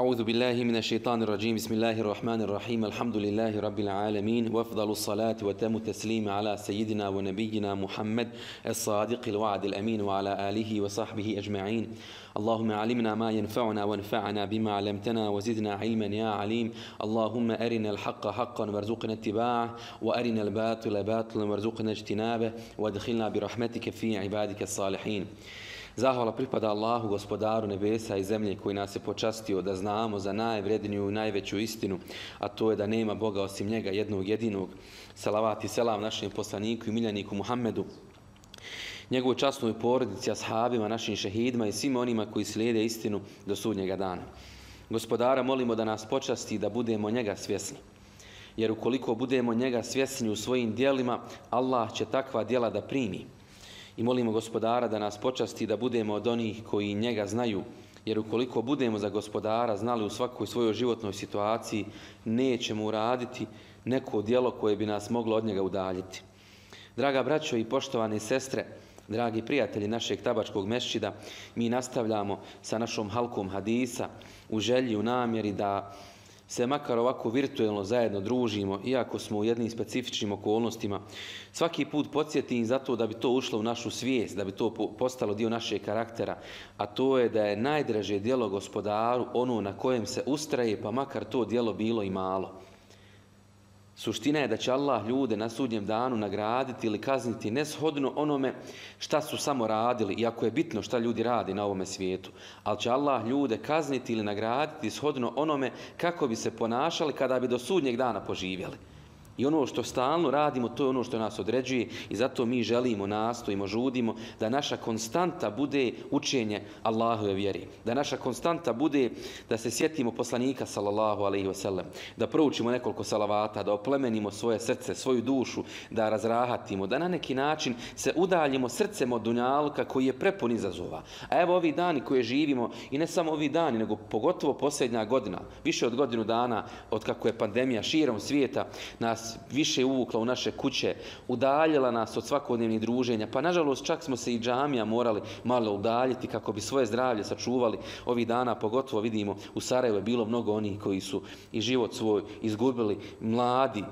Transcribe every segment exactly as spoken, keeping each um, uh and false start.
أعوذ بالله من الشيطان الرجيم بسم الله الرحمن الرحيم الحمد لله رب العالمين وأفضل الصلاة وتم التسليم على سيدنا ونبينا محمد الصادق الوعد الأمين وعلى آله وصحبه أجمعين اللهم علمنا ما ينفعنا وانفعنا بما علمتنا وزدنا علما يا عليم اللهم أرنا الحق حقا وارزقنا اتباعه وأرنا الباطل باطلا وارزقنا اجتنابه وادخلنا برحمتك في عبادك الصالحين. Zahvala pripada Allahu, gospodaru nebesa i zemlje, koji nas je počastio da znamo za najvredniju i najveću istinu, a to je da nema Boga osim njega, jednog jedinog. Salavat i selam našem poslaniku i miljeniku Muhammedu, njegovoj časnoj porodici, ashabima, našim šehidima i svima onima koji slijede istinu do sudnjega dana. Gospodara molimo da nas počasti da budemo njega svjesni. Jer ukoliko budemo njega svjesni u svojim djelima, Allah će takva djela da primi. I molimo gospodara da nas počasti da budemo od onih koji njega znaju, jer ukoliko budemo za gospodara znali u svakoj svojoj životnoj situaciji, nećemo uraditi neko djelo koje bi nas moglo od njega udaljiti. Draga braćo i poštovane sestre, dragi prijatelji našeg Tabačkog mesdžida, mi nastavljamo sa našom halkom hadisa u želji, u namjeri da se makar ovako virtuelno zajedno družimo, iako smo u jednim specifičnim okolnostima. Svaki put podsjetim zato da bi to ušlo u našu svijest, da bi to postalo dio našeg karaktera, a to je da je najdraže djelo gospodaru ono na kojem se ustraje, pa makar to djelo bilo i malo. Suština je da će Allah ljude na sudnjem danu nagraditi ili kazniti neshodno onome šta su samo radili, iako je bitno šta ljudi radi na ovome svijetu, ali će Allah ljude kazniti ili nagraditi shodno onome kako bi se ponašali kada bi do sudnjeg dana poživjeli. I ono što stalno radimo, to je ono što nas određuje i zato mi želimo, nastojimo, žudimo da naša konstanta bude učenje Allahove vjeri. Da naša konstanta bude da se sjetimo poslanika sallallahu alejhi ve sellem, da proučimo nekoliko salavata, da oplemenimo svoje srce, svoju dušu, da razrahatimo, da na neki način se udaljimo srcem od dunjaluka koji je prepun izazova. A evo ovi dani koje živimo, i ne samo ovi dani, nego pogotovo posljednja godina, više od godinu dana od kako je pandemija širom svijeta nas više uvukla u naše kuće, udaljila nas od svakodnevnih druženja, pa nažalost čak smo se i džamija morali malo udaljiti kako bi svoje zdravlje sačuvali. Ovih dana pogotovo vidimo u Sarajevu je bilo mnogo onih koji su i život svoj izgubili, mladi,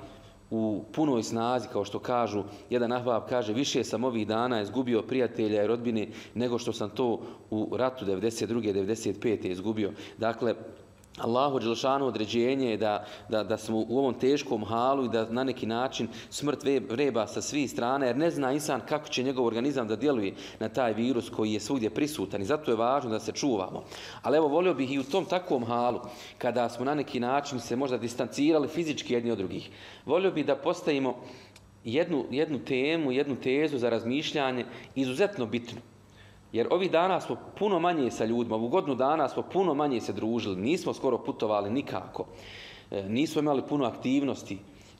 u punoj snazi, kao što kažu. Jedan ahbab kaže, više sam ovih dana izgubio prijatelja i rodbine nego što sam to u ratu devedeset druge devedeset pete izgubio. Dakle, Allahu dželešanu određenje je da, da, da smo u ovom teškom halu i da na neki način smrt vreba sa svih strana, jer ne zna insan kako će njegov organizam da djeluje na taj virus koji je svugdje prisutan i zato je važno da se čuvamo. Ali evo, volio bih i u tom takvom halu, kada smo na neki način se možda distancirali fizički jedni od drugih, volio bih da postavimo jednu, jednu temu, jednu tezu za razmišljanje izuzetno bitnu. Jer ovih dana smo puno manje sa ljudima, u godinu dana smo puno manje se družili, nismo skoro putovali nikako, e, nismo imali puno aktivnosti,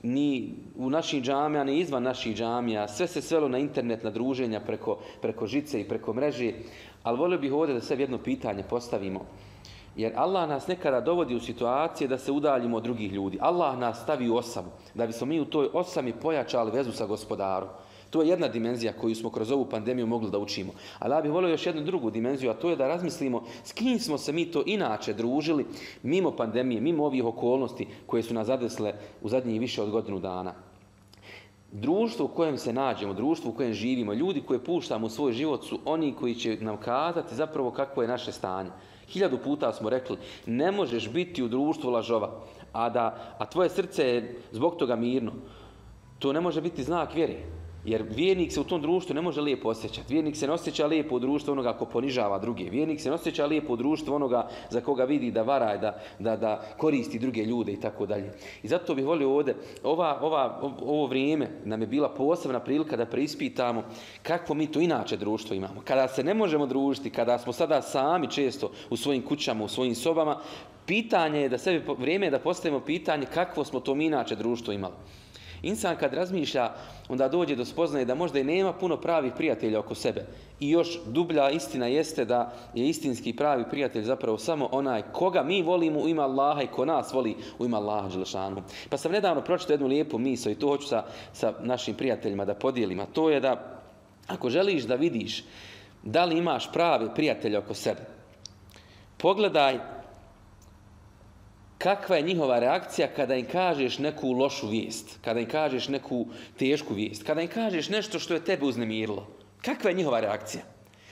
ni u naših džamija, ni izvan naših džamija, sve se svelo na internet, na druženja preko, preko žice i preko mreže, ali volio bih ovdje da sebi jedno pitanje postavimo. Jer Allah nas nekada dovodi u situacije da se udaljimo od drugih ljudi. Allah nas stavi u osamu, da bismo mi u toj osami pojačali vezu sa gospodarom. To je jedna dimenzija koju smo kroz ovu pandemiju mogli da učimo. Ali ja bih volio još jednu drugu dimenziju, a to je da razmislimo s kim smo se mi to inače družili mimo pandemije, mimo ovih okolnosti koje su nas zadesile u zadnjih više od godinu dana. Društvo u kojem se nađemo, društvo u kojem živimo, ljudi koje puštamo u svoj život su oni koji će nam kazati zapravo kakvo je naše stanje. Hiljadu puta smo rekli, ne možeš biti u društvu lažova, a, da, a tvoje srce je zbog toga mirno. To ne može biti znak vjere. Jer vjernik se u tom društvu ne može lijepo osjećati. Vjernik se ne osjeća lijepo u društvu onoga ko ponižava druge. Vjernik se ne osjeća lijepo u društvu onoga za koga vidi da vara, da, da, da koristi druge ljude i tako dalje. I zato bih volio ovdje, ova, ova, ovo vrijeme nam je bila posebna prilika da preispitamo kakvo mi to inače društvo imamo. Kada se ne možemo družiti, kada smo sada sami često u svojim kućama, u svojim sobama, pitanje je da sebi, vrijeme je da postavimo pitanje kakvo smo to mi inače društvo imali. Insan kad razmišlja, onda dođe do spoznaje da možda i nema puno pravih prijatelja oko sebe. I još dublja istina jeste da je istinski pravi prijatelj zapravo samo onaj koga mi volimo u ime Allaha i ko nas voli u ime Allaha dželešanu. Pa sam nedavno pročitao jednu lijepu misao i to hoću sa, sa našim prijateljima da podijelim. A to je da ako želiš da vidiš da li imaš prave prijatelje oko sebe, pogledaj kakva je njihova reakcija kada im kažeš neku lošu vijest, kada im kažeš neku tešku vijest, kada im kažeš nešto što je tebe uznemirilo. Kakva je njihova reakcija?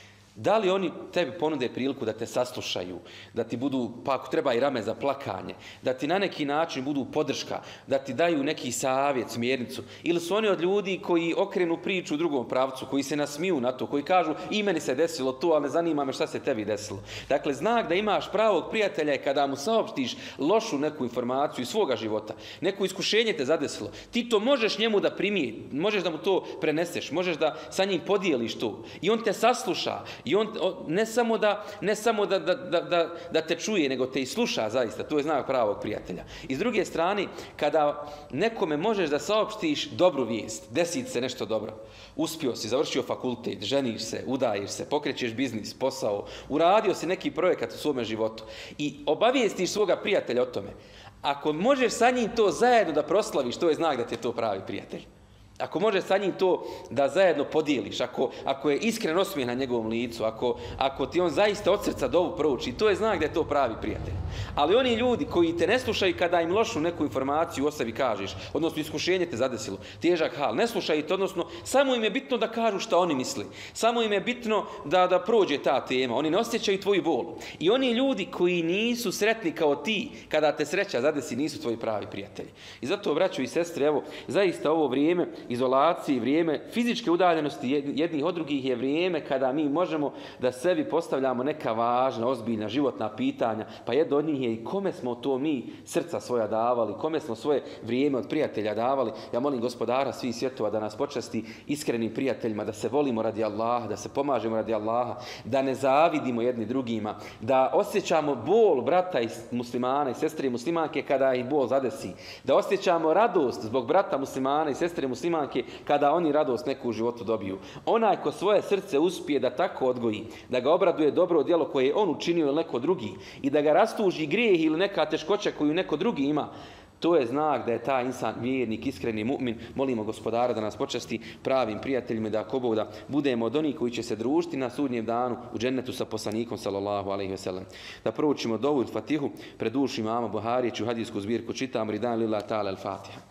Da li oni tebi ponude priliku da te saslušaju, da ti budu, pa ako treba i rame za plakanje, da ti na neki način budu podrška, da ti daju neki savjet, smjernicu, ili su oni od ljudi koji okrenu priču u drugom pravcu, koji se nasmiju na to, koji kažu i meni se desilo to, ali ne zanima me šta se tebi desilo. Dakle, znak da imaš pravog prijatelja je kada mu saopštiš lošu neku informaciju iz svoga života, neko iskušenje te zadesilo. Ti to možeš njemu da primijeti, možeš da mu to preneseš, možeš da sa njim podijeliš to i on te sasluša. I on ne samo, da, ne samo da, da, da, da te čuje, nego te i sluša zaista. To je znak pravog prijatelja. I s druge strane, kada nekome možeš da saopštiš dobru vijest, desi se nešto dobro, uspio si, završio fakultet, ženiš se, udajiš se, pokrećeš biznis, posao, uradio si neki projekat u svome životu i obavijestiš svoga prijatelja o tome. Ako možeš sa njim to zajedno da proslaviš, to je znak da ti je to pravi prijatelj. Ako možeš sa njim to da zajedno podijeliš, ako, ako je iskren osmijeh na njegovom licu, ako, ako ti on zaista od srca dovu prouči, to je znak da je to pravi prijatelj. Ali oni ljudi koji te ne slušaju kada im lošu neku informaciju o sebi kažeš, odnosno iskušenje te zadesilo, težak hal, ne slušaju te, odnosno samo im je bitno da kažu šta oni misli. Samo im je bitno da, da prođe ta tema. Oni ne osjećaju tvoju bol. I oni ljudi koji nisu sretni kao ti, kada te sreća zadesi, nisu tvoji pravi prijatelji. I zato, braćo i sestre, evo, zaista ovo vrijeme izolacije, vrijeme fizičke udaljenosti jednih od drugih je vrijeme kada mi možemo da sebi postavljamo neka važna, ozbiljna životna pitanja. Pa jedno od njih je i kome smo to mi srca svoja davali, kome smo svoje vrijeme od prijatelja davali. Ja molim Gospodara svih svjetova da nas počasti iskrenim prijateljima, da se volimo radi Allaha, da se pomažemo radi Allaha, da ne zavidimo jedni drugima, da osjećamo bol brata i muslimana i sestre i muslimanke kada ih bol zadesi, da osjećamo radost zbog brata muslimana i sestre muslimanke kada oni radost neku u životu dobiju. Onaj ko svoje srce uspije da tako odgoji, da ga obraduje dobro djelo koje je on učinio ili neko drugi i da ga rastuži grijeh ili neka teškoća koju neko drugi ima, to je znak da je taj insan vjernik, iskreni mu'min. Molimo Gospodara da nas počasti pravim prijateljima, da ako Bog da budemo od onih koji će se družiti na sudnjem danu u džennetu sa poslanikom sallallahu alejhi ve sellem. Da proučimo dovu Fatihu pred dušu imama Buharije, čiju hadijsku zbirku čitam Ridan lillahi ta'ala al-Fatiha.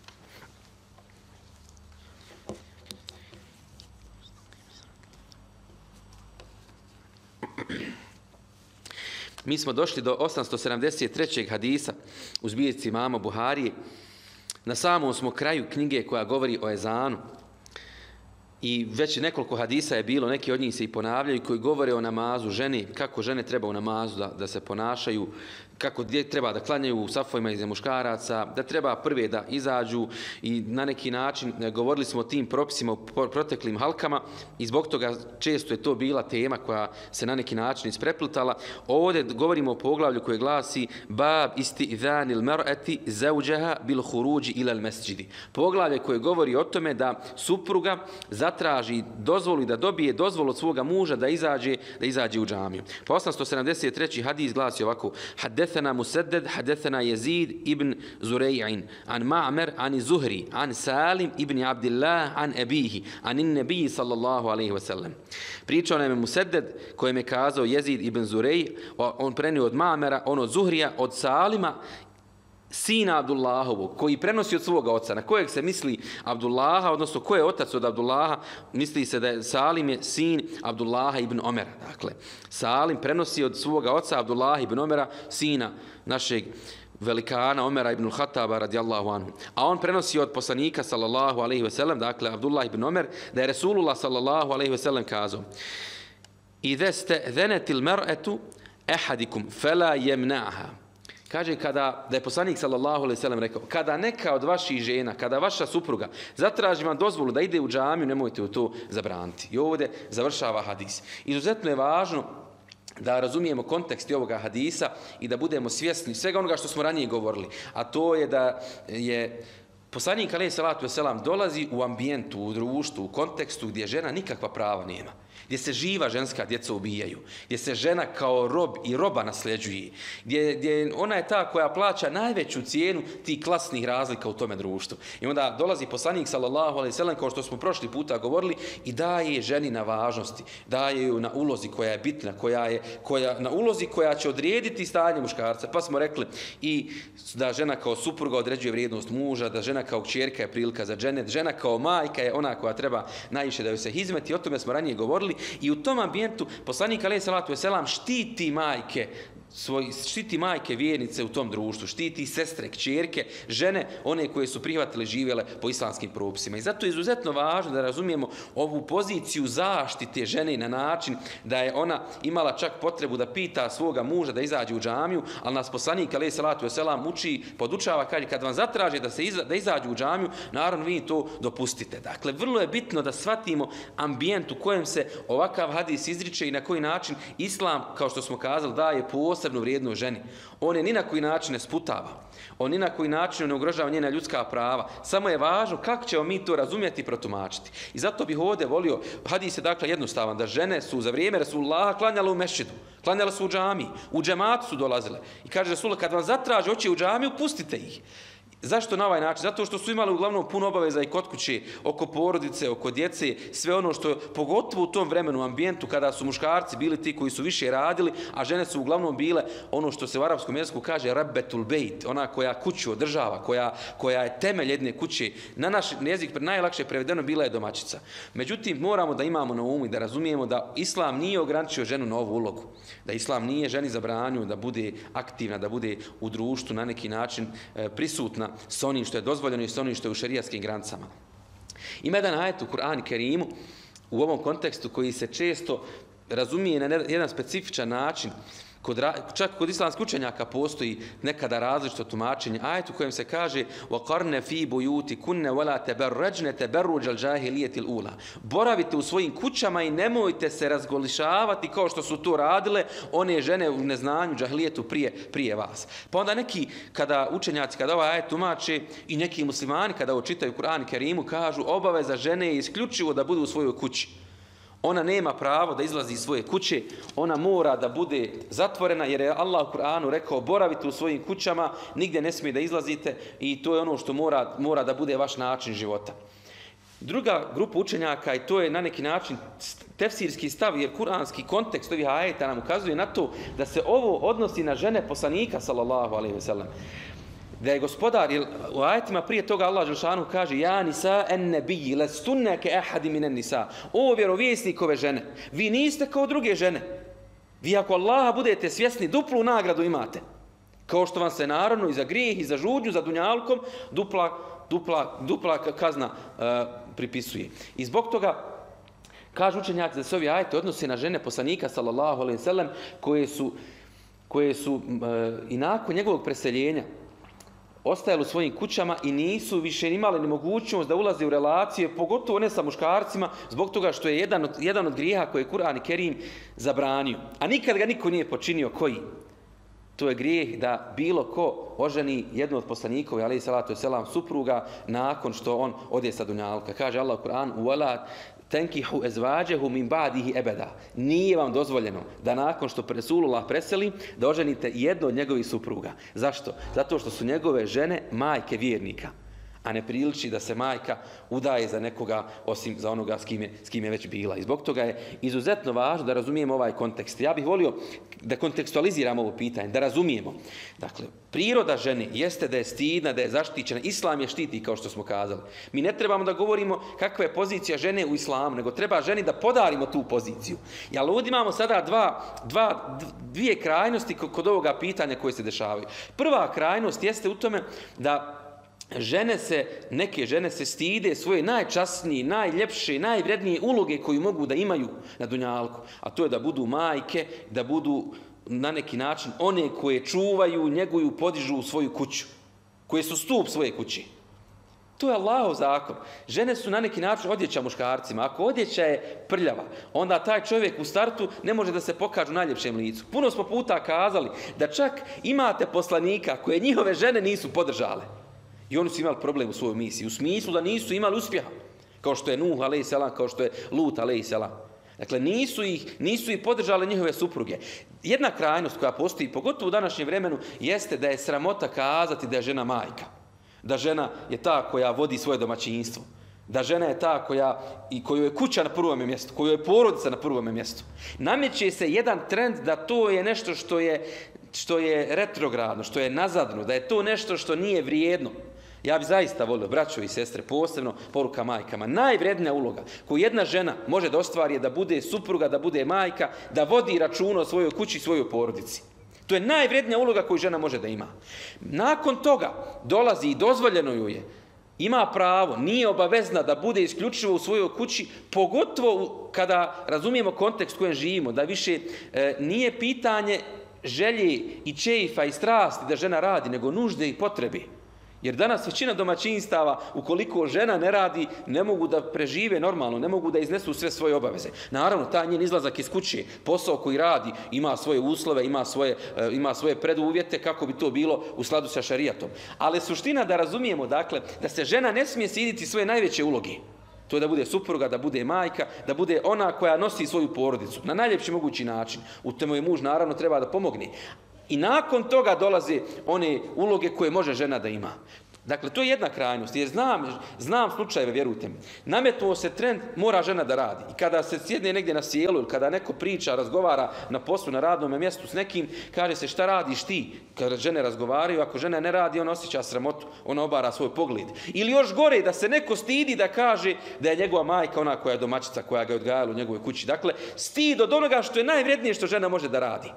Mi smo došli do osamsto sedamdeset trećeg hadisa u zbirci imama Buharije. Na samom smo kraju knjige koja govori o ezanu. I već nekoliko hadisa je bilo, neki od njih se i ponavljaju, koji govore o namazu žene, kako žene treba u namazu da, da se ponašaju, kako gdje treba da klanjaju u safovima iza muškaraca, da treba prve da izađu i na neki način govorili smo o tim propisima u proteklim halkama i zbog toga često je to bila tema koja se na neki način ispreplitala. Ovdje govorimo o poglavlju koje glasi Bab isti'zanil mar'ati zawjaha bil khuruji ila al-masjidi. Poglavlje koje govori o tome da supruga zatraži dozvolu i da dobije dozvolu od svoga muža da izađe, da izađe u džamiju. Pa osamsto sedamdeset treći hadis glasi ovako: حدثنا مسدد حدثنا يزيد ابن زريع عن معمر عن الزهري عن سالم ابن عبد الله عن أبيه عن النبي صلى الله عليه وسلم. Pričao nam je Musedded kojem je kazao Jezid ibn Zurej, on prenio od Ma'mera, on od Zuhrija, od Salima, sina Abdullahovog, koji prenosi od svoga oca. Na kojeg se misli Abdullaha, odnosno ko je otac od Abdullaha? Misli se da je Salim je sin Abdullaha ibn Omera. Dakle, Salim prenosi od svoga oca Abdullaha ibn Omera, sina našeg velikana Omera ibn Khattaba radijallahu anhu. A on prenosi od poslanika sallallahu alejhi ve sellem, dakle Abdullah ibn Omer, da je Resulullah sallallahu alejhi ve sellem kazao: "Idha sta'dhanatil mar'atu ahadikum fala yamna'ha." Kaže kada, da je poslanik sallallahu alejhi ve sellem rekao, kada neka od vaših žena, kada vaša supruga zatraži vam dozvolu da ide u džamiju, nemojte u to zabraniti. I ovdje završava hadis. Izuzetno je važno da razumijemo kontekst ovoga hadisa i da budemo svjesni svega onoga što smo ranije govorili, a to je da je Poslanik alejhi selatu vesselam dolazi u ambijentu, u društvu, u kontekstu gdje žena nikakva prava nema, gdje se živa ženska djeca ubijaju, gdje se žena kao rob i roba nasljeđuje, gdje, gdje ona je ta koja plaća najveću cijenu tih klasnih razlika u tome društvu. I onda dolazi poslanik sallallahu alejhi ve sellem, kao što smo prošli puta govorili, i daje ženi na važnosti, daje ju na ulozi koja je bitna, koja je koja, na ulozi koja će odrediti stanje muškarca. Pa smo rekli i da žena kao supruga određuje vrijednost muža, da žena kao kćerka je prilika za dženet, žena kao majka je ona koja treba najviše da joj se hizmeti. O tome smo ranije govorili. I u tom ambijentu poslanik alejhi selatu vesselam štiti majke, svoj, štiti majke vjernice u tom društvu, štiti sestre, kćerke, žene, one koje su prihvatile živjele po islamskim propisima. I zato je izuzetno važno da razumijemo ovu poziciju zaštite žene na način da je ona imala čak potrebu da pita svoga muža da izađe u džamiju, ali nas poslanik alejhi selatu vesselam uči, podučava, kaže kad vam zatraže da se iza, da izađu u džamiju, naravno vi to dopustite. Dakle, vrlo je bitno da shvatimo ambijent u kojem se ovakav hadis izriče i na koji način islam, kao što smo kazali, daje posebnu vrijednost ženi. On je ni na koji način ne sputava. On ni na koji način ne ugrožava njena ljudska prava. Samo je važno kako ćemo mi to razumjeti i protumačiti. I zato bih ovdje volio, hadis je dakle jednostavan, da žene su za vrijeme Rasulullaha klanjale u mešćidu, klanjale su u džamiji, u džematu su dolazile. I kaže Rasulullah, kad vam zatraže hoće u džamiju, pustite ih. Zašto na ovaj način? Zato što su imali uglavnom puno obaveza i kod kuće, oko porodice, oko djece, sve ono što, pogotovo u tom vremenu, ambijentu, kada su muškarci bili ti koji su više radili, a žene su uglavnom bile ono što se u arapskom jeziku kaže rabbetul bejt, ona koja kuću održava, koja, koja je temelj jedne kuće. Na naš jezik najlakše prevedeno bila je domaćica. Međutim, moramo da imamo na umu i da razumijemo da islam nije ograničio ženu na ovu ulogu. Da islam nije ženi zabranio da bude aktivna, da bude u društvu na neki način e, prisutna s onim što je dozvoljeno i s onim što je u šerijskim granicama. Ima jedan ajet u Kur'anu Kerimu u ovom kontekstu koji se često razumije na jedan specifičan način. Kod, čak kod islamskih učenjaka postoji nekada različito tumačenje ajet u kojem se kaže وَقَرْنَ فِي بُيُوتِ كُنَّ وَلَا تَبَرَّجْنَ تَبَرُّجَ الْجَاهِلِيَةِ الْأُولَى. Boravite u svojim kućama i nemojte se razgolišavati kao što su to radile one žene u neznanju, džahilijetu prije, prije vas. Pa onda neki, kada učenjaci, kada ovaj ajet tumače i neki muslimani, kada ovo čitaju Kur'an Kerimu, kažu obaveza žene je isključivo da bude u svojoj kući. Ona nema pravo da izlazi iz svoje kuće, ona mora da bude zatvorena jer je Allah u Kur'anu rekao boravite u svojim kućama, nigdje ne smije da izlazite i to je ono što mora, mora da bude vaš način života. Druga grupa učenjaka, i to je na neki način tefsirski stav, jer kuranski kontekst ovih ajeta nam ukazuje na to da se ovo odnosi na žene poslanika sallallahu alejhi ve sellem. Da je gospodar, jer u ajetima prije toga Allah dželešanu kaže ja nisa en nebiji lestunne ke ahadi minen nisa. O vjerovjesnikove žene, vi niste kao druge žene. Vi ako Allaha budete svjesni, duplu nagradu imate. Kao što vam se naravno i za grijeh i za žudnju, za dunjalkom, dupla, dupla, dupla kazna uh, pripisuje. I zbog toga kažu učenjaci da se ovi ajeti odnose na žene poslanika sallallahu alejhi ve sellem koje su, koje su uh, i nakon njegovog preseljenja ostajali u svojim kućama i nisu više imali ni mogućnost da ulaze u relacije, pogotovo ne sa muškarcima, zbog toga što je jedan od, jedan od grijeha koje je Kur'an Kerim zabranio. A nikad ga niko nije počinio. Koji? To je grijeh da bilo ko oženi jednu od poslanikova, alejhi salatu vesselam, supruga, nakon što on ode sa dunjalka. Kaže Allah u Kur'anu: "Wala tenkihu ezvađehu min ba'dihi ebeda." Nije vam dozvoljeno da nakon što Resulullah preseli, da oženite jednu od njegovih supruga. Zašto? Zato što su njegove žene majke vjernika. A ne priliči da se majka udaje za nekoga osim za onoga s kim je, s kim je već bila. I zbog toga je izuzetno važno da razumijemo ovaj kontekst. Ja bih volio da kontekstualiziramo ovo pitanje, da razumijemo. Dakle, priroda žene jeste da je stidna, da je zaštićena. Islam je štiti, kao što smo kazali. Mi ne trebamo da govorimo kakva je pozicija žene u islamu, nego treba ženi da podarimo tu poziciju. I ali ovdje imamo sada dva, dva, dvije krajnosti kod ovoga pitanja koje se dešavaju. Prva krajnost jeste u tome da žene se, neke žene se stide svoje najčasnije, najljepše, najvrednije uloge koju mogu da imaju na dunjalku. A to je da budu majke, da budu na neki način one koje čuvaju, njeguju, podižu u svoju kuću. Koje su stup svoje kuće. To je Allahov zakon. Žene su na neki način odjeća muškarcima. Ako odjeća je prljava, onda taj čovjek u startu ne može da se pokaže u najljepšem licu. Puno smo puta kazali da čak imate poslanika koje njihove žene nisu podržale. I oni su imali problem u svojoj misiji, u smislu da nisu imali uspjeha, kao što je Nuh alejhi selam, kao što je Lut alejhi selam. Dakle, nisu ih, nisu ih podržale njihove supruge. Jedna krajnost koja postoji, pogotovo u današnjem vremenu, jeste da je sramota kazati da je žena majka. Da žena je ta koja vodi svoje domaćinstvo. Da žena je ta koja, i koju je kuća na prvom mjestu, koju je porodica na prvom mjestu. Nameće se jedan trend da to je nešto što je, što je retrogradno, što je nazadno, da je to nešto što nije vrijedno. Ja bi zaista volio, braćo i sestre, posebno poruka majkama, najvrednija uloga koju jedna žena može da ostvari je da bude supruga, da bude majka, da vodi računa o svojoj kući i svojoj porodici. To je najvrednija uloga koju žena može da ima. Nakon toga dolazi i dozvoljeno ju je, ima pravo, nije obavezna da bude isključivo u svojoj kući, pogotovo kada razumijemo kontekst u kojem živimo, da više e, nije pitanje želje i čeifa i strasti da žena radi, nego nužde i potrebe. Jer danas većina domaćinstava, ukoliko žena ne radi, ne mogu da prežive normalno, ne mogu da iznesu sve svoje obaveze. Naravno, taj njen izlazak iz kuće, posao koji radi, ima svoje uslove, ima svoje, ima svoje preduvjete kako bi to bilo u skladu sa šarijatom. Ali suština da razumijemo, dakle, da se žena ne smije stiditi svoje najveće uloge. To je da bude supruga, da bude majka, da bude ona koja nosi svoju porodicu na najljepši mogući način. U tome je muž naravno treba da pomogne. I nakon toga dolaze one uloge koje može žena da ima. Dakle, to je jedna krajnost, jer znam, znam slučajeve, vjerujte mi. Nametnuo se trend, mora žena da radi. I kada se sjedne negdje na sjelu ili kada neko priča, razgovara na poslu, na radnom mjestu s nekim, kaže se šta radiš ti? Kada žene razgovaraju, ako žena ne radi, ona osjeća sramotu, ona obara svoj pogled. Ili još gore, da se neko stidi da kaže da je njegova majka ona koja je domaćica, koja ga je odgajala u njegovoj kući. Dakle, stid od onoga što je najvrednije što žena može da radi.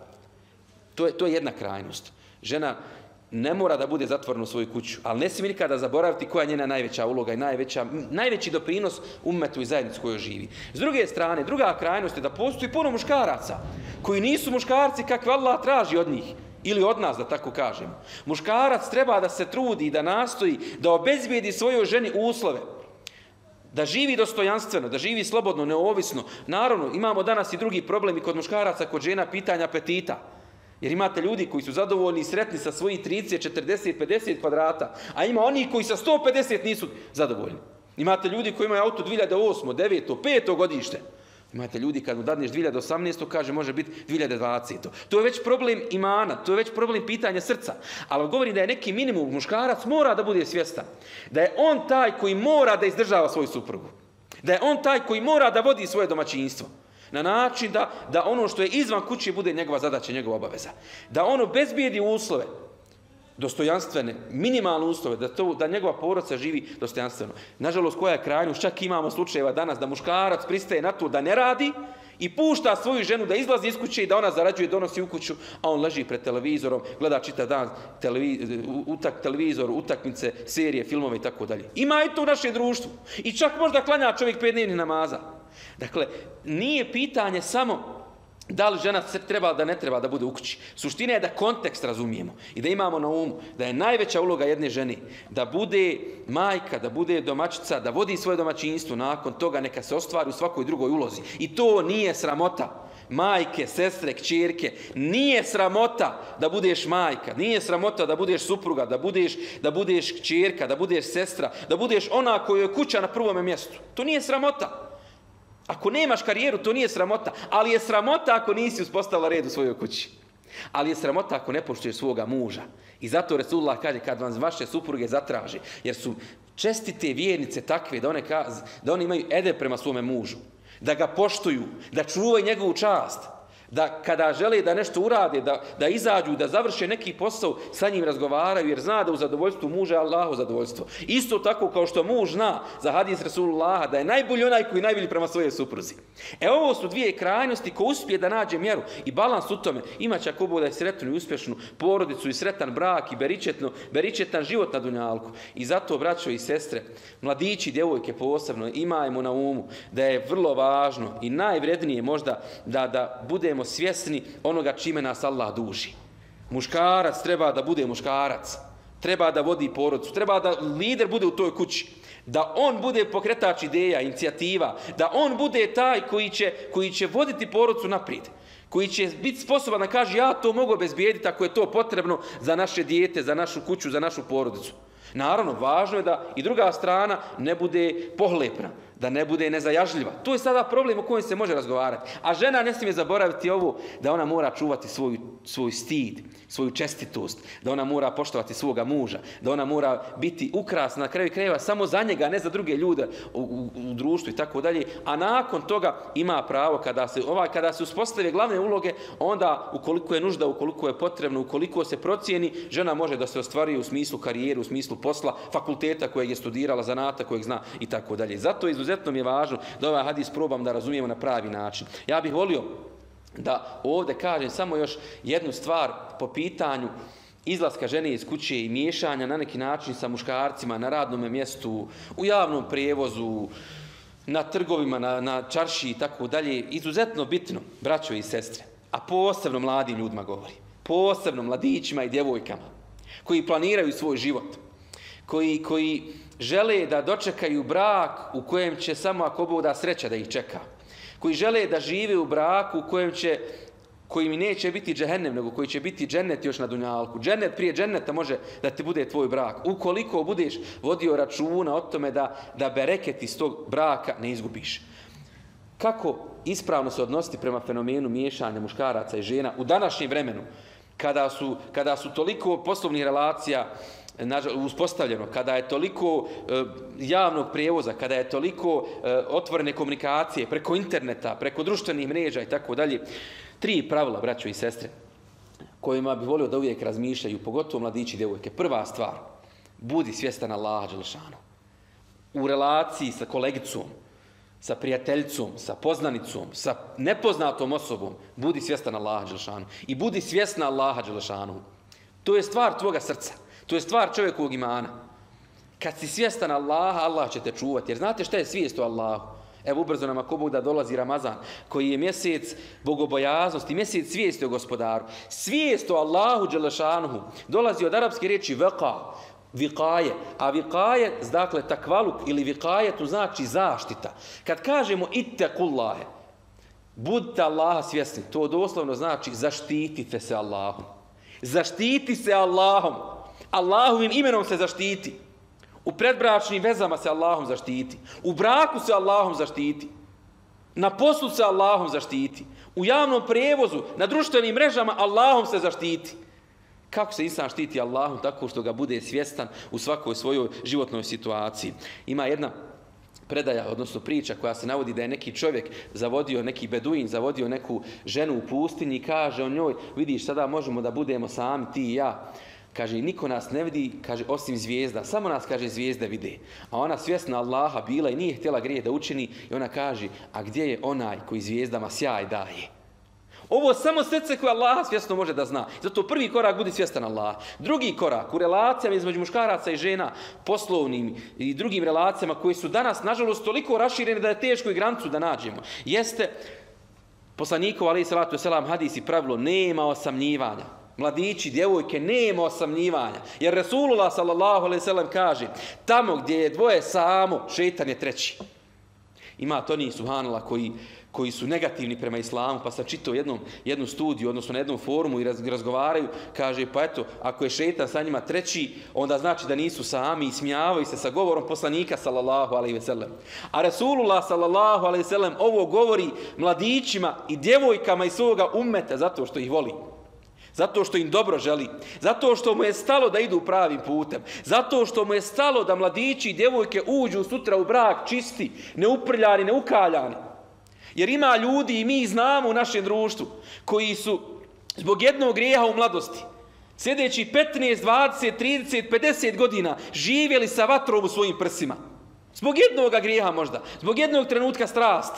To je, to je jedna krajnost. Žena ne mora da bude zatvorena u svoju kuću, ali ne smije nikada zaboraviti koja je njena najveća uloga i najveća, najveći doprinos ummetu i zajednicu kojoj živi. S druge strane, druga krajnost je da postoji puno muškaraca koji nisu muškarci kakve Allah traži od njih. Ili od nas, da tako kažemo. Muškarac treba da se trudi, da nastoji, da obezbijedi svojoj ženi uslove. Da živi dostojanstveno, da živi slobodno, neovisno. Naravno, imamo danas i drugi problem i kod muškaraca, kod žena pitanja apetita. Jer imate ljudi koji su zadovoljni i sretni sa svojih trideset, četrdeset, pedeset kvadrata, a ima oni koji sa sto pedeset nisu zadovoljni. Imate ljudi koji imaju auto dvije hiljade osme, devete, peto godište. Imate ljudi kad mu dadneš dvije hiljade osamnaeste, kaže može biti dvije hiljade dvadesete. To je već problem imana, to je već problem pitanja srca. Ali govori da je neki minimum, muškarac mora da bude svjestan. Da je on taj koji mora da izdržava svoju suprugu. Da je on taj koji mora da vodi svoje domaćinstvo. Na način da, da ono što je izvan kuće bude njegova zadaća, njegova obaveza. Da ono bezbijedi uslove, dostojanstvene, minimalne uslove, da, to, da njegova porodica živi dostojanstveno. Nažalost, koja je krajnost, čak imamo slučajeva danas da muškarac pristaje na to da ne radi i pušta svoju ženu da izlazi iz kuće i da ona zarađuje, donosi u kuću, a on leži pred televizorom, gleda čitav dan televiz, utak, televizor, utakmice, serije, filmove i tako dalje. Ima i to u našem društvu. I čak možda klanja čovjek pet dnevnih namaza. Dakle, nije pitanje samo da li žena treba da ne treba da bude u kući. Suština je da kontekst razumijemo i da imamo na umu da je najveća uloga jedne žene da bude majka, da bude domaćica, da vodi svoje domaćinstvo, nakon toga neka se ostvari u svakoj drugoj ulozi. I to nije sramota. Majke, sestre, kćerke, nije sramota da budeš majka, nije sramota da budeš supruga, da budeš, da budeš kćerka, da budeš sestra, da budeš ona koju je kuća na prvome mjestu. To nije sramota. Ako nemaš karijeru, to nije sramota, ali je sramota ako nisi uspostavila red u svojoj kući. Ali je sramota ako ne poštuješ svoga muža. I zato Resulullah kaže kad vam vaše supruge zatraži, jer su čestite vjernice takve da one, kaz, da one imaju edep prema svome mužu, da ga poštuju, da čuvaju njegovu čast, da kada žele da nešto urade, da, da izađu, da završe neki posao, sa njim razgovaraju, jer zna da u zadovoljstvu muža je Allahovo zadovoljstvo. Isto tako kao što muž zna za hadis Resulullaha da je najbolji onaj koji najbolji prema svojoj supruzi. E ovo su dvije krajnosti ko uspije da nađe mjeru i balans u tome. Imaće ako bude da sretnu i uspješnu porodicu i sretan brak i beričetno, beričetan život na dunjalku. I zato, braćo i sestre, mladići, djevojke posebno, imajmo na umu da je vrlo važno i najvrednije možda da, da budemo svjesni onoga čime nas Allah duži. Muškarac treba da bude muškarac. Treba da vodi porodicu. Treba da lider bude u toj kući. Da on bude pokretač ideja, inicijativa. Da on bude taj koji će, koji će voditi porodicu naprijed. Koji će biti sposoban da kaže ja to mogu obezbijediti ako je to potrebno za naše dijete, za našu kuću, za našu porodicu. Naravno, važno je da i druga strana ne bude pohlepna, da ne bude nezajažljiva. To je sada problem o kojem se može razgovarati. A žena ne smije zaboraviti ovo, da ona mora čuvati svoju, svoj stid, svoju čestitost, da ona mora poštovati svoga muža, da ona mora biti ukrasna na kraju krajeva samo za njega, a ne za druge ljude u, u, u društvu i tako dalje. A nakon toga ima pravo, kada se, ovaj, kada se uspostave glavne uloge, onda ukoliko je nužda, ukoliko je potrebno, ukoliko se procijeni, žena može da se ostvaruje u smislu karijere, u smislu posla, fakulteta kojeg je studirala, zanata kojeg zna i tako dalje. Zato izuzetno mi je važno da ovaj hadis probam da razumijemo na pravi način. Ja bih volio da ovdje kažem samo još jednu stvar po pitanju izlaska žene iz kuće i miješanja na neki način sa muškarcima na radnom mjestu, u javnom prijevozu, na trgovima, na, na čarši i tako dalje. Izuzetno bitno, braćo i sestre, a posebno mladim ljudima govori, posebno mladićima i djevojkama koji planiraju svoj život, koji, koji žele da dočekaju brak u kojem će samo ako Bog da sreća da ih čeka, koji žele da žive u braku u kojem će, koji mi neće biti džehennem, nego koji će biti džennet još na dunjalku. Džennet prije dženneta može da ti bude tvoj brak. Ukoliko budeš vodio računa o tome da, da bereket iz tog braka ne izgubiš. Kako ispravno se odnositi prema fenomenu miješanja muškaraca i žena u današnjem vremenu, kada su, kada su toliko poslovnih relacija uspostavljeno, kada je toliko e, javnog prijevoza, kada je toliko e, otvorene komunikacije preko interneta, preko društvenih mreža i tako dalje. Tri pravila, braćo i sestre, kojima bih volio da uvijek razmišljaju, pogotovo mladići i djevojke. Prva stvar, budi svjestan Allaha dželešanu. U relaciji sa kolegicom, sa prijateljicom, sa poznanicom, sa nepoznatom osobom, budi svjestan Allaha dželešanu. I budi svjesna Allaha dželešanu. To je stvar tvoga srca. To je stvar čovjekovog imana. Kad si svjestan Allaha, Allah će te čuvati. Jer znate šta je svijest o Allahu? Evo ubrzo nam ako Bog da dolazi Ramazan, koji je mjesec bogobojaznosti, mjesec svijesti o gospodaru. Svijest o Allahu dželešanuhu dolazi od arapske riječi veqa, vikaje. A vikaje, dakle takvaluk ili vikaje, to znači zaštita. Kad kažemo ittekullahe, budite Allaha svjesni, to doslovno znači zaštitite se Allahom. Zaštiti se Allahom. Allahovim imenom se zaštiti. U predbračnim vezama se Allahom zaštiti. U braku se Allahom zaštiti. Na poslu se Allahom zaštiti. U javnom prijevozu, na društvenim mrežama Allahom se zaštiti. Kako se insan štiti Allahom? Tako što ga bude svjestan u svakoj svojoj životnoj situaciji. Ima jedna predaja, odnosno priča koja se navodi da je neki čovjek zavodio, neki beduin zavodio neku ženu u pustinji i kaže o njoj, vidiš, sada možemo da budemo sami, ti i ja. Kaže, niko nas ne vidi, kaže, osim zvijezda. Samo nas, kaže, zvijezde vide. A ona svjesna Allaha bila i nije htjela grijeh da učini i ona kaže, a gdje je onaj koji zvijezdama sjaj daje? Ovo samo srce koje Allaha svjesno može da zna. Zato prvi korak budi svjestan Allaha. Drugi korak u relacijama između muškaraca i žena, poslovnim i drugim relacijama koji su danas, nažalost, toliko raširene da je teško i granicu da nađemo, jeste poslanikov, alejhi salatu vesselam, hadis i pravilo, nema osamljivanja. Mladići, djevojke, nema osamljivanja. Jer Resulullah sallallahu alejhi ve sellem kaže, tamo gdje je dvoje samo, šejtan je treći. Ima to oni, subhanallah, koji, koji su negativni prema islamu, pa sam čitao jednom, jednu studiju, odnosno na jednom forumu i raz, razgovaraju, kaže, pa eto, ako je šejtan sa njima treći, onda znači da nisu sami i smijavaju se sa govorom poslanika sallallahu alejhi ve sellem. A Resulullah sallallahu alejhi ve sellem ovo govori mladićima i djevojkama iz svoga ummeta zato što ih voli. Zato što im dobro želi. Zato što mu je stalo da idu pravim putem. Zato što mu je stalo da mladići i djevojke uđu sutra u brak čisti, neuprljani, neukaljani. Jer ima ljudi i mi znamo u našem društvu koji su zbog jednog grijeha u mladosti, sljedeći petnaest, dvadeset, trideset, pedeset godina živjeli sa vatrom u svojim prsima. Zbog jednog grijeha možda. Zbog jednog trenutka strasti.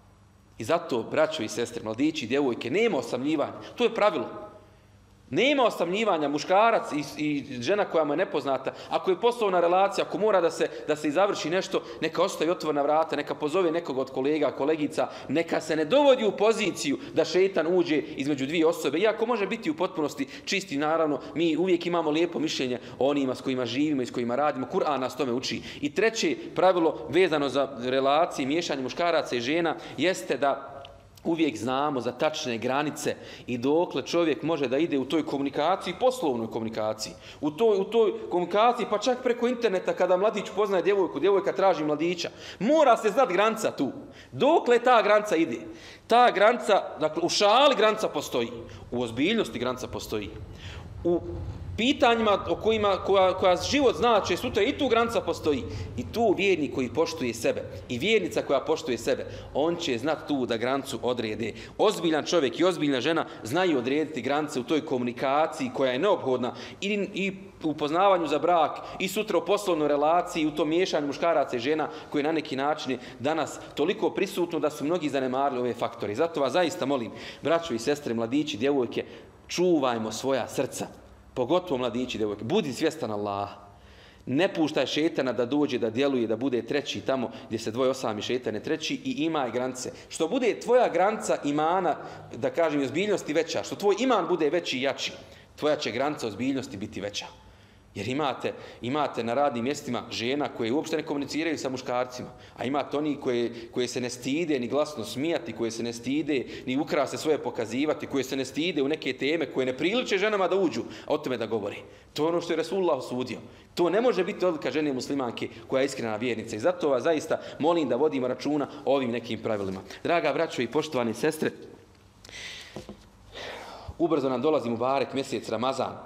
I zato, braćo i sestre, mladići i djevojke, nema osamljivanja. To je pravilo. Nema osamljivanja, muškarac i, i žena koja mu je nepoznata, ako je poslovna relacija, ako mora da se, da se izavrši nešto, neka ostaje otvorena vrata, neka pozove nekog od kolega, kolegica, neka se ne dovodi u poziciju da šejtan uđe između dvije osobe, iako može biti u potpunosti čisti, naravno, mi uvijek imamo lijepo mišljenje o onima s kojima živimo i s kojima radimo, Kur'an nas tome uči. I treće pravilo vezano za relacije, miješanje muškaraca i žena, jeste da uvijek znamo za tačne granice i dokle čovjek može da ide u toj komunikaciji, poslovnoj komunikaciji, u toj, u toj komunikaciji, pa čak preko interneta kada mladić poznaje djevojku, djevojka traži mladića. Mora se znati granica tu. Dokle ta granica ide? Ta granica, dakle, u šali granica postoji, u ozbiljnosti granica postoji. U pitanjima o kojima, koja, koja život znači sutra i tu granica postoji. I tu vjernik koji poštuje sebe i vjernica koja poštuje sebe, on će znati tu da granicu odrede. Ozbiljan čovjek i ozbiljna žena znaju odrediti granice u toj komunikaciji koja je neophodna i, i u poznavanju za brak i sutra u poslovnoj relaciji, u tom miješanju muškaraca i žena koji na neki način danas toliko prisutno da su mnogi zanemarili ove faktore. Zato vas zaista molim, braćo i sestre, mladići, djevojke, čuvajmo svoja srca. Pogotovo mladići, djevojke, budi svjestan Allaha. Ne puštaj šetana da dođe, da djeluje, da bude treći tamo gdje se dvoje osami šetane treći i imaj granice. Što bude tvoja granica imana, da kažem, ozbiljnosti veća, što tvoj iman bude veći i jači, tvoja će granica ozbiljnosti biti veća. Jer imate, imate na radnim mjestima žena koje uopšte ne komuniciraju sa muškarcima, a imate oni koje, koje se ne stide ni glasno smijati, koje se ne stide ni ukrase svoje pokazivati, koje se ne stide u neke teme koje ne priliče ženama da uđu, a o tome da govori. To je ono što je Rasulullah osudio. To ne može biti odlika žene muslimanke koja je iskrena vjernica. I zato vas zaista molim da vodimo računa o ovim nekim pravilima. Draga braćo i poštovane sestre, ubrzo nam dolazi Mubarek mjesec Ramazan.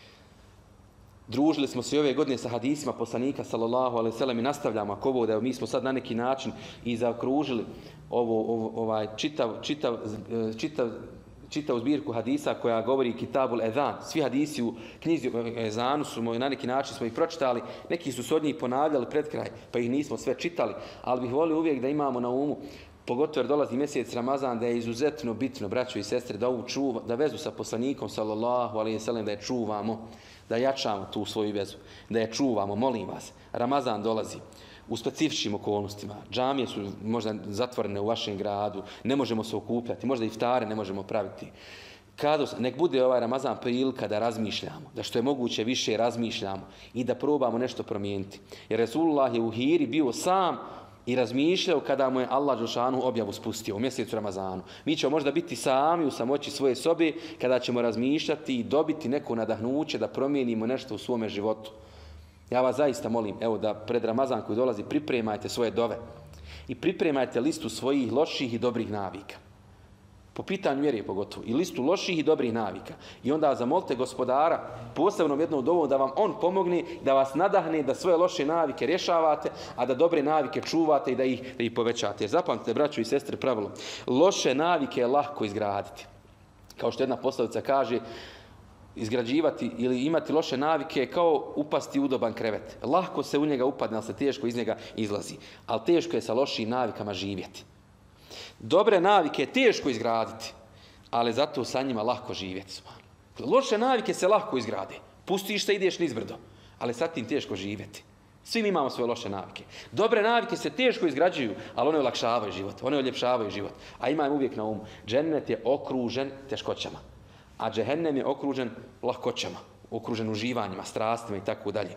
Družili smo se i ove godine sa hadisima poslanika sallallahu alejhi ve sellem i nastavljamo ako ovo da mi smo sad na neki način i zaokružili ovo, ovo ovaj čitav čitav čitav čitavu zbirku hadisa koja govori Kitabul Ezan. Svi hadisi u knjizi o ezanu su na neki način smo ih pročitali, neki su se od njih ponavljali pred kraj, pa ih nismo sve čitali, ali bih volio uvijek da imamo na umu, pogotovo jer dolazi mjesec Ramazan, da je izuzetno bitno, braćo i sestre, da ovu čuva, da vezu sa poslanikom sallallahu alejhi ve sellem da je čuvamo, da jačamo tu svoju vezu, da je čuvamo, molim vas. Ramazan dolazi u specifičnim okolnostima. Džamije su možda zatvorene u vašem gradu, ne možemo se okupljati, možda iftare ne možemo praviti. Kada, nek bude ovaj Ramazan prilika da razmišljamo, da što je moguće više razmišljamo i da probamo nešto promijeniti. Jer Resulullah je u hiri bio sam i razmišljao kada mu je Allah dželešanu objavu spustio u mjesecu Ramazanu. Mi ćemo možda biti sami u samoći svoje sobe kada ćemo razmišljati i dobiti neko nadahnuće da promijenimo nešto u svome životu. Ja vas zaista molim, evo da pred Ramazan koji dolazi pripremajte svoje dove i pripremajte listu svojih loših i dobrih navika. Po pitanju vjere pogotovo. I listu loših i dobrih navika. I onda zamolite gospodara posebnom jednom dovom da vam on pomogne, da vas nadahne, da svoje loše navike rješavate, a da dobre navike čuvate i da ih, da ih povećate. Zapamtite, braćo i sestre, pravilo. Loše navike je lahko izgraditi. Kao što jedna poslovica kaže, izgrađivati ili imati loše navike je kao upasti u udoban krevet. Lahko se u njega upadne, ali se teško iz njega izlazi. Ali teško je sa lošim navikama živjeti. Dobre navike je teško izgraditi, ali zato sa njima lahko živjeti. Loše navike se lahko izgrade. Pustiš se, ideš nizbrdo, ali sa tim teško živjeti. Svi mi imamo svoje loše navike. Dobre navike se teško izgrađuju, ali one olakšavaju život, one oljepšavaju život. A imam uvijek na umu, džennet je okružen teškoćama, a džehennem je okružen lahkoćama, okružen uživanjima, strastima i tako dalje.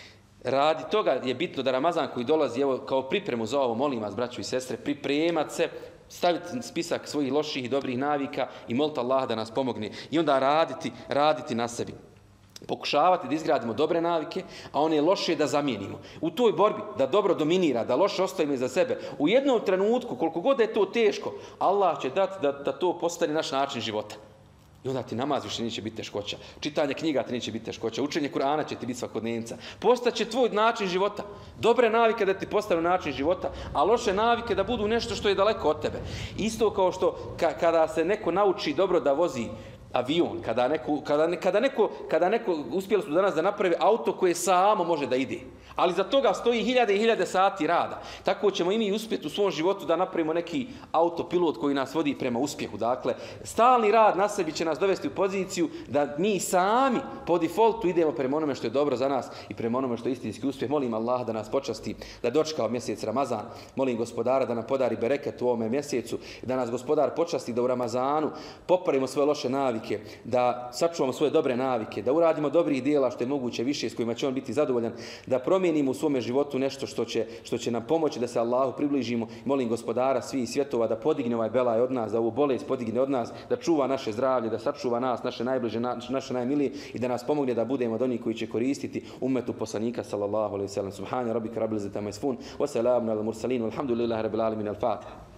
Radi toga je bitno da Ramazan koji dolazi, evo kao pripremu za ovo, molim vas, braćo i sestre, pripremat se, staviti spisak svojih loših i dobrih navika i moliti Allaha da nas pomogne. I onda raditi, raditi na sebi. Pokušavati da izgradimo dobre navike, a one loše da zamijenimo. U toj borbi da dobro dominira, da loše ostavimo iza sebe, u jednom trenutku, koliko god je to teško, Allah će dati da, da to postane naš način života. I onda ti namaz više neće biti teškoća. Čitanje knjiga ti neće biti teškoća. Učenje Kur'ana će ti biti svakodnevnica. Postaće tvoj način života. Dobre navike da ti postanu način života, a loše navike da budu nešto što je daleko od tebe. Isto kao što ka, kada se neko nauči dobro da vozi avion, kada neko, kada, kada neko, kada neko uspjeli su danas da napravi auto koje samo može da ide. Ali za toga stoji hiljade i hiljade sati rada. Tako ćemo i mi uspjeti u svom životu da napravimo neki autopilot koji nas vodi prema uspjehu. Dakle, stalni rad na sebi će nas dovesti u poziciju da mi sami po defaultu idemo prema onome što je dobro za nas i prema onome što je istinski uspjeh. Molim Allah da nas počasti, da dočekao mjesec Ramazan. Molim gospodara da nam podari bereket u ovome mjesecu, da nas gospodar počasti da u Ramazanu popravimo svoje loše navike navike, da sačuvamo svoje dobre navike, da uradimo dobrih dijela što je moguće više s kojima će on biti zadovoljan, da promijenimo u svome životu nešto što će, što će nam pomoći da se Allahu približimo. Molim Gospodara svih svjetova da podigne ovaj belaj od nas, da ovu bolest podigne od nas, da čuva naše zdravlje, da sačuva nas, naše najbliže, naše najmilije i da nas pomogne da budemo od onih koji će koristiti ummetu poslanika sallallahu alejhi ve sellem. Subhana rabbika rabbil izzati amma yasifun wa salamun alal mursalin walhamdulillahi rabbil alamin. Al-Fatiha.